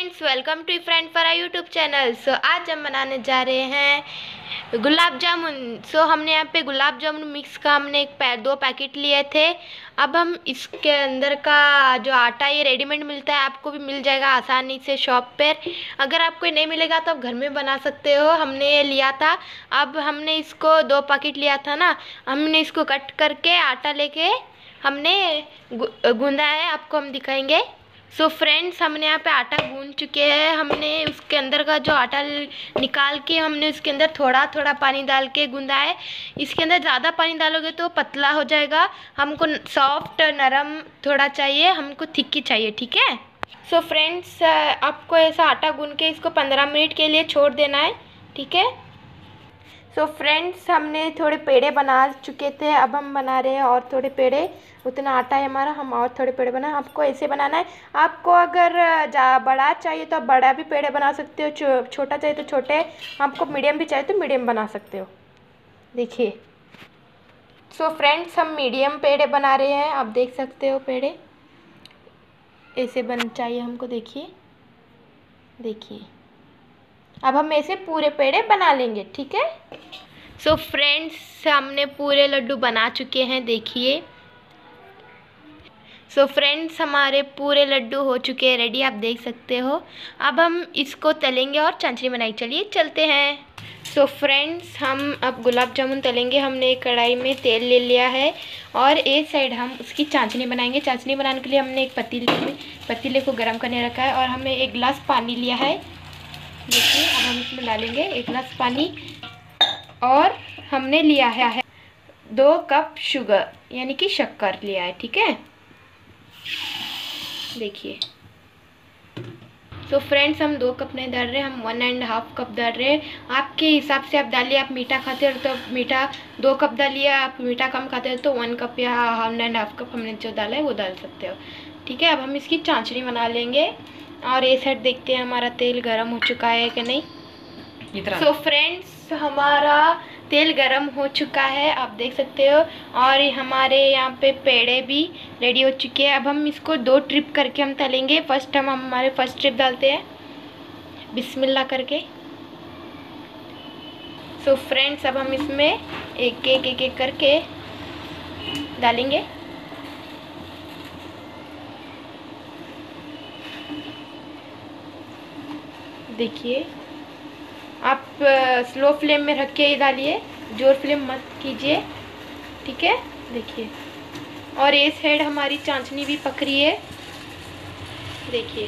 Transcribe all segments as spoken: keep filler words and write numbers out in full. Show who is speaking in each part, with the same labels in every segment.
Speaker 1: Friends, welcome to friend for our YouTube channel. So आज हम बनाने जा रहे हैं गुलाब जामुन। सो so, हमने यहाँ पे गुलाब जामुन मिक्स का हमने एक पै, दो पैकेट लिए थे। अब हम इसके अंदर का जो आटा ये रेडीमेड मिलता है, आपको भी मिल जाएगा आसानी से शॉप पर। अगर आपको नहीं मिलेगा तो आप घर में बना सकते हो। हमने ये लिया था। अब हमने इसको दो पैकेट लिया था ना, हमने इसको कट करके आटा लेके हमने गूंदा है, आपको हम दिखाएंगे। सो so फ्रेंड्स, हमने यहाँ पे आटा गूंद चुके हैं। हमने उसके अंदर का जो आटा निकाल के हमने उसके अंदर थोड़ा थोड़ा पानी डाल के गूंदा है। इसके अंदर ज़्यादा पानी डालोगे तो पतला हो जाएगा। हमको सॉफ्ट नरम थोड़ा चाहिए, हमको थिक्की चाहिए, ठीक है। सो so फ्रेंड्स, आपको ऐसा आटा गूंद के इसको पंद्रह मिनट के लिए छोड़ देना है, ठीक है। सो so फ्रेंड्स, हमने थोड़े पेड़े बना चुके थे, अब हम बना रहे हैं और थोड़े पेड़े। उतना आटा है हमारा, हम और थोड़े पेड़े बनाए। आपको ऐसे बनाना है। आपको अगर जा बड़ा चाहिए तो आप बड़ा भी पेड़े बना सकते हो, छो, छोटा चाहिए तो छोटे, आपको मीडियम भी चाहिए तो मीडियम बना सकते हो। देखिए, सो so फ्रेंड्स, हम मीडियम पेड़े बना रहे हैं। आप देख सकते हो पेड़े ऐसे बन चाहिए हमको। देखिए देखिए, अब हम ऐसे पूरे पेड़े बना लेंगे, ठीक है। सो so फ्रेंड्स, हमने पूरे लड्डू बना चुके हैं, देखिए। सो so फ्रेंड्स, हमारे पूरे लड्डू हो चुके हैं रेडी, आप देख सकते हो। अब हम इसको तलेंगे और चाशनी बनाई, चलिए चलते हैं। सो so फ्रेंड्स, हम अब गुलाब जामुन तलेंगे। हमने एक कढ़ाई में तेल ले लिया है और एक साइड हम उसकी चाशनी बनाएंगे। चाशनी बनाने के लिए हमने एक पतीले में पतीले को गर्म करने रखा है और हमने एक गिलास पानी लिया है। देखिए, अब हम इसमें डालेंगे एक गिलास पानी और हमने लिया है दो कप शुगर यानी कि शक्कर लिया है, ठीक है। देखिए, तो फ्रेंड्स, हम दो कप नहीं डाल रहे, हम वन एंड हाफ कप डाल रहे हैं। आपके हिसाब से आप डालिए। आप मीठा खाते हो तो मीठा दो कप डालिए, आप मीठा कम खाते हो तो वन कप या वन एंड हाफ कप हमने जो डाला है वो डाल सकते हो, ठीक है। अब हम इसकी चाशनी बना लेंगे और ये साइड देखते हैं हमारा तेल गर्म हो चुका है कि नहीं। सो so फ्रेंड्स, हमारा तेल गरम हो चुका है, आप देख सकते हो। और हमारे यहाँ पे पेड़े भी रेडी हो चुके हैं। अब हम इसको दो ट्रिप करके हम तलेंगे। फर्स्ट हम हमारे फर्स्ट ट्रिप डालते हैं बिस्मिल्लाह करके। सो so फ्रेंड्स, अब हम इसमें एक एक एक एक करके डालेंगे। देखिए, आप स्लो फ्लेम में रख के डालिए, जोर फ्लेम मत कीजिए, ठीक है। देखिए, और ये साइड हमारी चाशनी भी पक रही है। देखिए,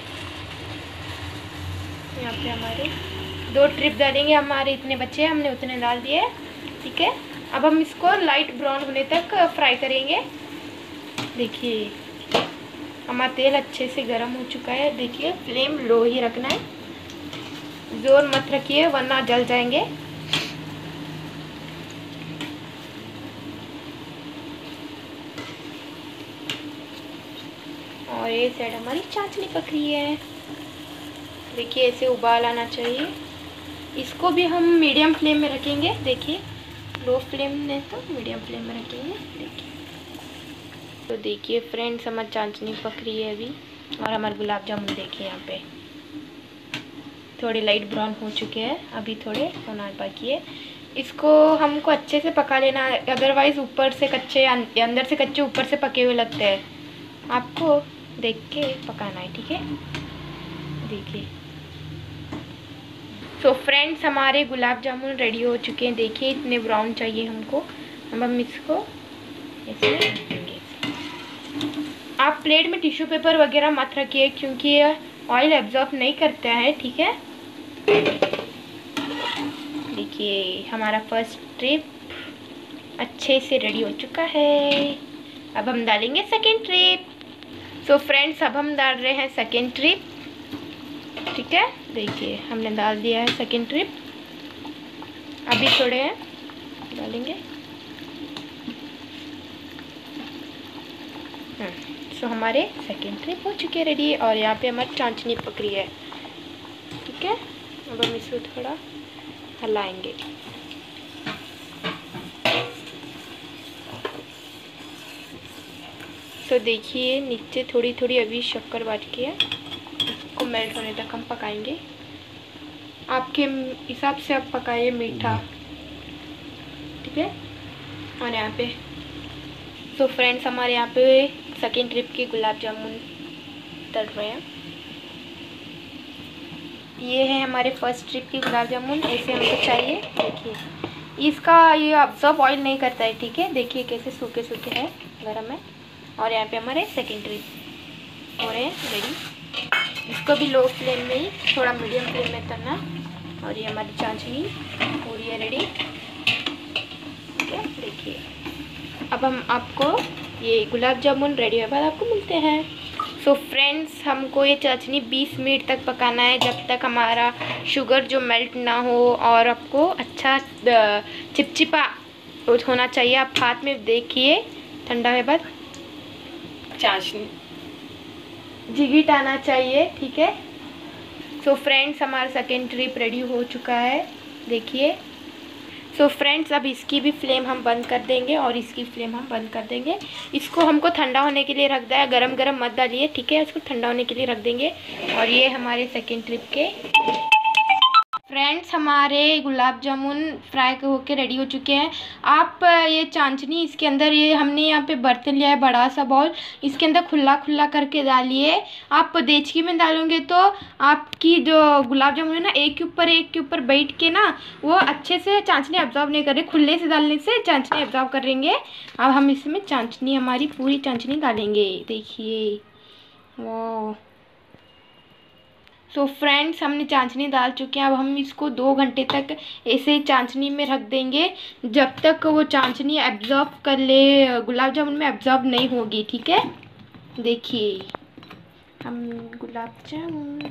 Speaker 1: यहाँ पे हमारे दो ट्रिप डालेंगे। हमारे इतने बच्चे हमने उतने डाल दिए, ठीक है। अब हम इसको लाइट ब्राउन होने तक फ्राई करेंगे। देखिए, हमारा तेल अच्छे से गर्म हो चुका है। देखिए, फ्लेम लो ही रखना है, जोर मत रखिए वरना जल जाएंगे। और ये साइड हमारी चाशनी पक रही है। देखिए, ऐसे उबाल आना चाहिए। इसको भी हम मीडियम फ्लेम में रखेंगे। देखिए, लो फ्लेम में तो मीडियम फ्लेम में रखेंगे। देखिए, तो देखिए फ्रेंड्स, हमारी चाशनी पक रही है अभी। और हमारे गुलाब जामुन देखिए यहाँ पे थोड़े लाइट ब्राउन हो चुके हैं, अभी थोड़े होना बाकी है। इसको हमको अच्छे से पका लेना है, अदरवाइज़ ऊपर से कच्चे अंदर से कच्चे ऊपर से पके हुए लगते हैं। आपको देख के पकाना है, ठीक है। देखिए, सो फ्रेंड्स, हमारे गुलाब जामुन रेडी हो चुके हैं। देखिए, इतने ब्राउन चाहिए हमको। अब हम इसको ऐसे रखेंगे। आप प्लेट में टिश्यू पेपर वगैरह मत रखिए क्योंकि ऑयल एब्जॉर्ब नहीं करता है, ठीक है। देखिए, हमारा फर्स्ट ट्रिप अच्छे से रेडी हो चुका है। अब हम डालेंगे सेकेंड ट्रिप। सो फ्रेंड्स, अब हम डाल रहे हैं सेकेंड ट्रिप, ठीक है। देखिए, हमने डाल दिया है सेकेंड ट्रिप। अभी थोड़े हैं डालेंगे। सो so, हमारे सेकेंड ट्रिप हो चुके हैं रेडी। और यहाँ पे हमारी चाशनी पक रही है, ठीक है। अब हम इसको थोड़ा हिलाएंगे। सो so, देखिए, नीचे थोड़ी थोड़ी अभी शक्कर बाँट के है, इसको इसको मेल्ट होने तक हम पकाएंगे। आपके हिसाब से आप पकाइए मीठा, ठीक है। और यहाँ पे तो फ्रेंड्स हमारे यहाँ पे सेकेंड ट्रिप के गुलाब जामुन तल रहे हैं। ये है हमारे फर्स्ट ट्रिप के गुलाब जामुन, ऐसे हमको चाहिए। देखिए इसका ये ऑब्जर्व ऑयल नहीं करता है, ठीक है। देखिए कैसे सूखे सूखे है, गरम है। और यहाँ पे हमारे सेकेंड ट्रिप हो रहे हैं रेडी। इसको भी लो फ्लेम में ही, थोड़ा मीडियम फ्लेम में करना। और ये हमारी चाशनी पूरी है रेडी, ठीक है। देखिए अब हम आपको ये गुलाब जामुन रेडी होने के बाद आपको मिलते हैं। सो so फ्रेंड्स हमको ये चाशनी बीस मिनट तक पकाना है, जब तक हमारा शुगर जो मेल्ट ना हो और आपको अच्छा चिपचिपा होना चाहिए। आप हाथ में देखिए, ठंडा होने बाद चाशनी जिगिट आना चाहिए, ठीक है। सो so फ्रेंड्स हमारा सेकेंड ट्रिप रेडी हो चुका है, देखिए। सो so फ्रेंड्स अब इसकी भी फ्लेम हम बंद कर देंगे और इसकी फ्लेम हम बंद कर देंगे। इसको हमको ठंडा होने के लिए रख दिया, गरम गरम मत डालिए, ठीक है। इसको ठंडा होने के लिए रख देंगे। और ये हमारे सेकेंड ट्रिप के फ्रेंड्स हमारे गुलाब जामुन फ्राई होके रेडी हो चुके हैं। आप ये चाशनी इसके अंदर, ये हमने यहाँ पे बर्तन लिया है बड़ा सा बाउल, इसके अंदर खुला खुला करके डालिए। आप देचकी में डालोगे तो आपकी जो गुलाब जामुन है ना, एक के ऊपर एक के ऊपर बैठ के ना वो अच्छे से चाशनी ऑब्जर्व नहीं कर रहे। खुले से डालने से चाशनी ऑब्जर्व कर लेंगे। अब हम इसमें चाशनी, हमारी पूरी चाशनी डालेंगे, देखिए। वाह। सो so फ्रेंड्स हमने चाशनी डाल चुके हैं। अब हम इसको दो घंटे तक ऐसे चाशनी में रख देंगे, जब तक वो चाशनी एब्जॉर्ब कर ले, गुलाब जामुन में एब्जॉर्ब नहीं होगी, ठीक है। देखिए हम गुलाब जामुन।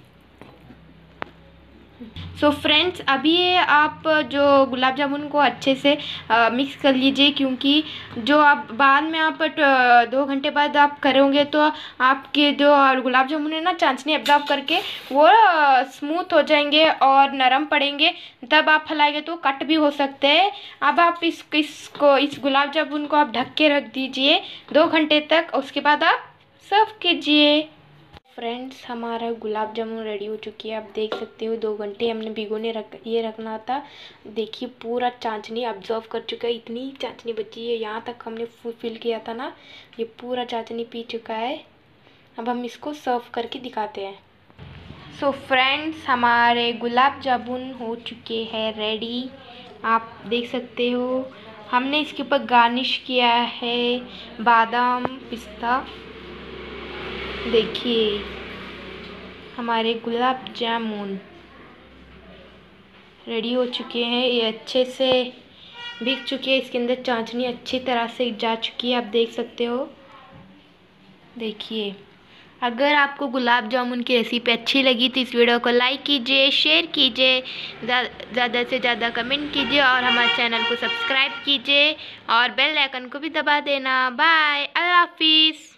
Speaker 1: सो so फ्रेंड्स अभी आप जो गुलाब जामुन को अच्छे से आ, मिक्स कर लीजिए, क्योंकि जो आप बाद में आप दो घंटे बाद आप करोगे तो आपके जो गुलाब जामुन है ना, चाशनी एब्जॉर्ब करके वो स्मूथ हो जाएंगे और नरम पड़ेंगे। तब आप फैलाएंगे तो कट भी हो सकते हैं। अब आप इस इसको इस गुलाब जामुन को आप ढक के रख दीजिए दो घंटे तक, उसके बाद आप सर्व कीजिए। फ्रेंड्स हमारा गुलाब जामुन रेडी हो चुकी है, आप देख सकते हो। दो घंटे हमने भिगोने रख ये रखना था। देखिए पूरा चाशनी ऑब्जर्व कर चुका है, इतनी चाशनी बची है, यहाँ तक हमने फिल किया था ना, ये पूरा चाशनी पी चुका है। अब हम इसको सर्व करके दिखाते हैं। सो so फ्रेंड्स हमारे गुलाब जामुन हो चुके हैं रेडी, आप देख सकते हो। हमने इसके ऊपर गार्निश किया है बादाम पिस्ता। देखिए हमारे गुलाब जामुन रेडी हो चुके हैं, ये अच्छे से भीग चुके हैं, इसके अंदर चाशनी अच्छी तरह से जा चुकी है, आप देख सकते हो। देखिए अगर आपको गुलाब जामुन की रेसिपी अच्छी लगी तो इस वीडियो को लाइक कीजिए, शेयर कीजिए, ज़्यादा से ज़्यादा कमेंट कीजिए और हमारे चैनल को सब्सक्राइब कीजिए और बेल आइकन को भी दबा देना। बाय, अल्लाह हाफिज़।